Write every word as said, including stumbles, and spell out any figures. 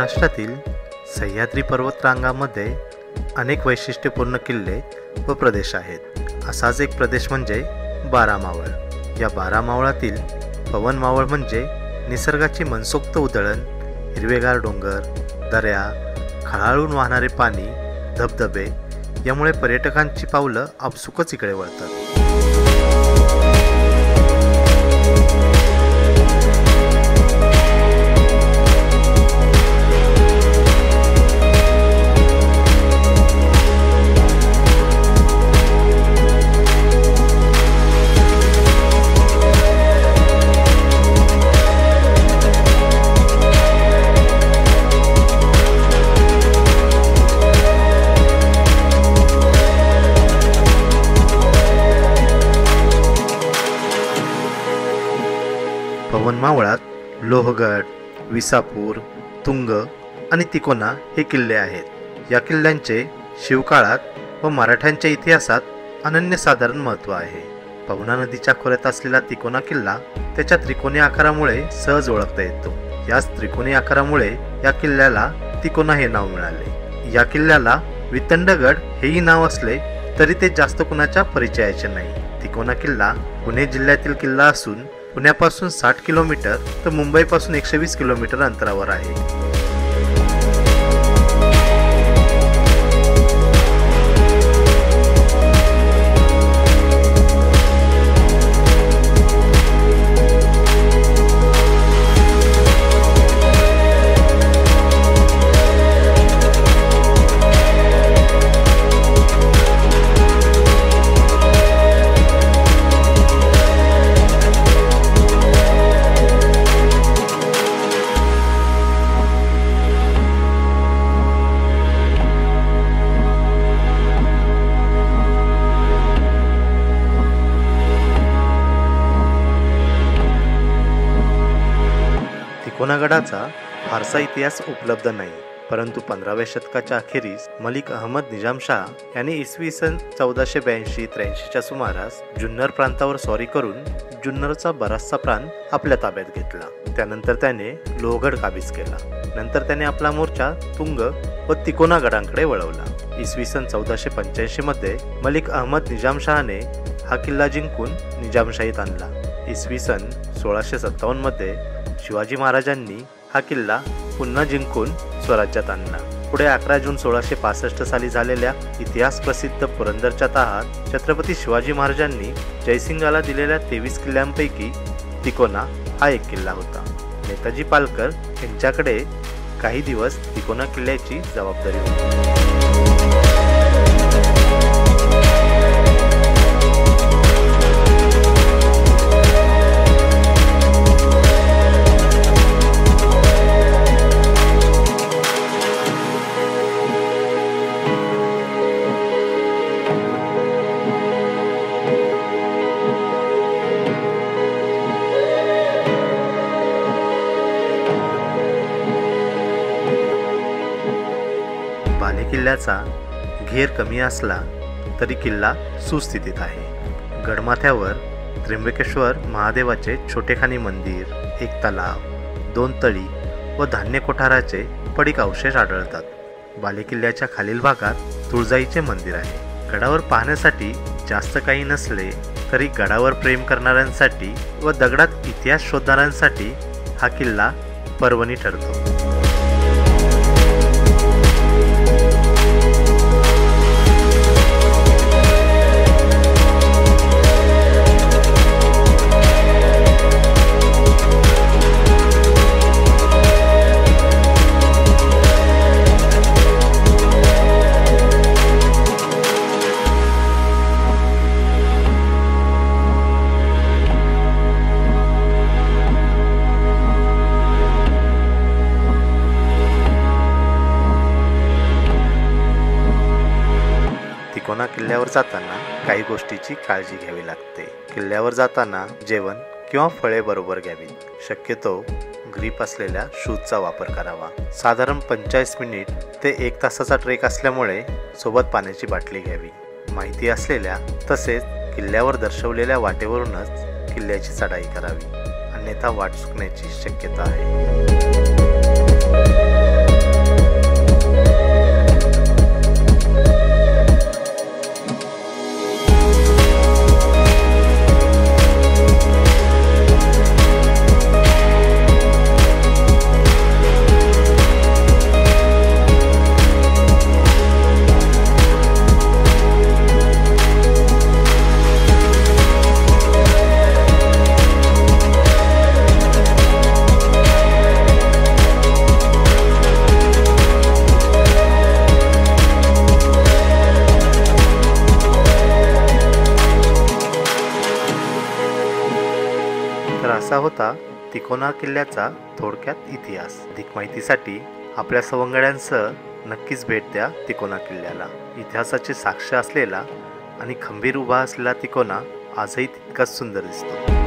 महाराष्ट्रातील सह्याद्री पर्वतरांगामध्ये अनेक वैशिष्ट्यपूर्ण किल्ले व प्रदेश आहेत। असाच एक प्रदेश म्हणजे बारा मावळ। या बारा मावळातील पवन मावळ म्हणजे निसर्गाची मनसोक्त उधळण, हिरवेगार डोंगर, दऱ्या, खळाळून वाहणारे पाणी, धबधबे यामुळे पर्यटकांची पावलं आपसुकच इकडे वळतात। पवन मावळात लोहगड, विसापूर, तुंग आणि तिकोना हे किल्ले आहेत। या किल्ल्यांचे शिवकाळात व मराठ्यांच्या इतिहासात अनन्यसाधारण महत्त्व आहे। पवना नदीच्या खोऱ्यात असलेला तिकोना किल्ला त्याच्या त्रिकोणी आकारामुळे सहज ओळखता येतो। याच त्रिकोणी आकारामुळे या किल्ल्याला तिकोना हे नाव मिळाले। या किल्ल्याला वितंडगड हेही नाव असले तरी ते जास्त कुणाच्या परिचयाचे नाही। तिकोना किल्ला पुणे जिल्ह्यातील किल्ला असून पुण्यापासून साठ किलोमीटर तर मुंबईपासून एकशे वीस किलोमीटर अंतरावर आहे। तिकोनागडाचा फारसा इतिहास उपलब्ध नाही, परंतु पंधराव्या शतकाच्या अखेरीस मलिक अहमद निजामशाह यांनी इसवी सन चौदाशे ब्याऐंशी त्र्याऐंशीच्या सुमारास जुन्नर प्रांतावर स्वारी करून जुन्नरचा बराचसा प्रांत आपल्या ताब्यात घेतला। त्यानंतर त्याने लोहगड काबीज केला। नंतर त्याने आपला मोर्चा तुंग व तिकोना गडांकडे वळवला। इसवी सन चौदाशे पंच्याऐंशी मध्ये मलिक अहमद निजामशहाने हा किल्ला जिंकून निजामशाहीत आणला। इसवी सन सोळाशे सत्तावन्न मध्ये शिवाजी महाराजांनी हा किल्ला पुन्हा जिंकून स्वराज्यात आणला। पुढे अकरा जून सोळाशे पासष्ट साली झालेल्या इतिहास प्रसिद्ध पुरंदरच्या तहात छत्रपती शिवाजी महाराजांनी जयसिंगाला दिलेल्या तेवीस किल्ल्यांपैकी तिकोना हा एक किल्ला होता। नेताजी पालकर यांच्याकडे काही दिवस तिकोना किल्ल्याची जबाबदारी होती। किल्ल्याचा घेर कमी असला तरी किल्ला सुस्थितीत आहे। गडमाथ्यावर त्र्यंबकेश्वर महादेवाचे छोटेखानी मंदिर, एक तलाव, दोन तळी व धान्य कोठाराचे पडीक अवशेष आढळतात। बालेकिल्ल्याच्या खालील भागात तुळजाईचे मंदिर आहे। गडावर पाहण्यासाठी जास्त काही नसले तरी गडावर प्रेम करणाऱ्यांसाठी व दगडात इतिहास शोधणाऱ्यांसाठी हा किल्ला पर्वणी ठरतो। तिकोना किल्ल्यावर जाताना काही गोष्टीची काळजी घ्यावी लागते। किल्ल्यावर जाताना जेवण किंवा फळे बरोबर घ्यावीत। शक्यतो ग्रीप असलेल्या शूजचा वापर करावा। साधारण पंचेचाळीस मिनिट ते एक तासाचा ट्रेक असल्यामुळे सोबत पाण्याची बाटली घ्यावी। माहिती असलेल्या तसेच किल्ल्यावर दर्शवलेल्या वाटेवरूनच किल्ल्याची चढाई करावी, अन्यथा वाट चुकण्याची शक्यता आहे। असा होता तिकोना किल्ल्याचा थोडक्यात इतिहास. अधिक माहितीसाठी आपल्या सवंगड्यांसह नक्कीच भेट द्या तिकोना किल्ल्याला. इतिहासाची साक्ष असलेला आणि खंबीर उभा असलेला तिकोना आजही तितकाच सुंदर दिसतो.